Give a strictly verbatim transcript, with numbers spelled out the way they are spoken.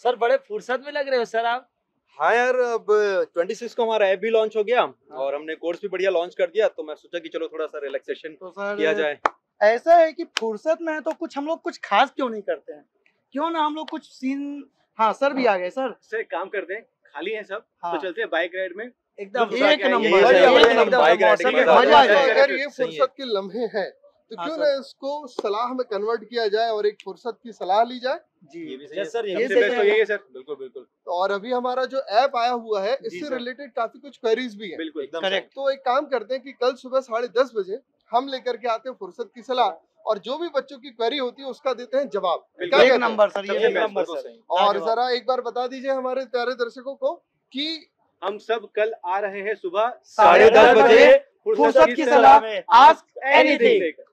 Sir बड़े फुर्सत में लग रहे हो सर आप। हाँ यार, अब छब्बीस को हमारा ऐप भी लॉन्च हो गया और हमने कोर्स भी बढ़िया लॉन्च कर दिया, तो मैं सोचा कि चलो थोड़ा सा रिलैक्सेशन तो सर किया जाए। ऐसा है कि फुर्सत में है तो कुछ हम लोग कुछ खास क्यों नहीं करते हैं, क्यों ना हम लोग कुछ सीन। हाँ सर भी आ गए सर। सर एक काम करते हैं, खाली हैं सब हाँ। तो चलते हैं बाइक राइड में। एकदम एक एक नंबर, बढ़िया, एक बढ़िया, नंबर, बाइक राइड मौसम में मजा मजा आ आ जाएगा। जाएगा। अगर ये सही है। फुर्सत के लम्हे हैं तो हाँ क्यों सर। ना इसको सलाह में कन्वर्ट किया जाए और एक फुर्सत की सलाह ली जाए। जी ये भी सही यस है सर, सर, ये सबसे भी बेस्ट तो सही यही है सर। बिल्कुल बिल्कुल और अभी हमारा जो ऐप आया हुआ है जी इससे सर। रिलेटेड काफी कुछ क्वेरीज भी है। बिल्कुल एकदम करेक्ट। तो एक काम करते हैं कि कल सुबह साढ़े दस बजे हम लेकर के आते हैं फुर्सत की सलाह, और जो भी बच्चों की क्वेरी होती है उसका देते हैं जवाब। क्या एक कहते हैं? नंबर सर, ये सबसे एक बेस्ट, नंबर बिल्कुल सर। सही। और लाजवाब। जरा एक बार बता दीजिए हमारे प्यारे दर्शकों को कि हम सब कल आ रहे हैं सुबह साढ़े साढ़े दस दस बजे बजे फुर्सत की सलाह में आस्क एनीथिंग।